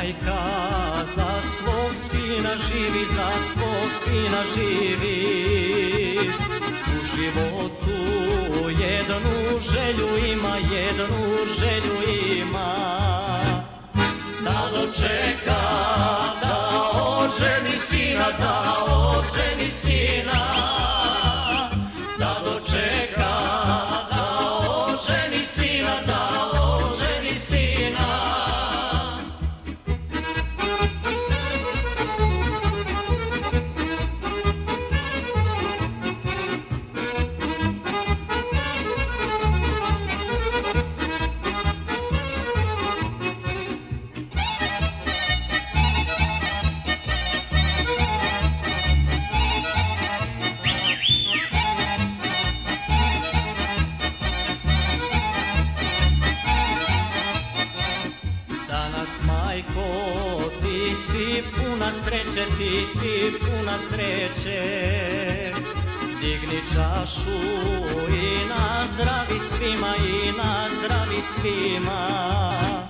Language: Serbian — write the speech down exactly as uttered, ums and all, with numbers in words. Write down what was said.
majka za svog sina živi, za svog sina živi. U životu jednu želju ima, jednu želju ima. Da dočeka, da oženi sina, da oženi sina. Da dočeka, da oženi sina, da oženi sina. Majko, ti si puna sreće, ti si puna sreće. Digni čašu i na zdravi svima, i na zdravi svima.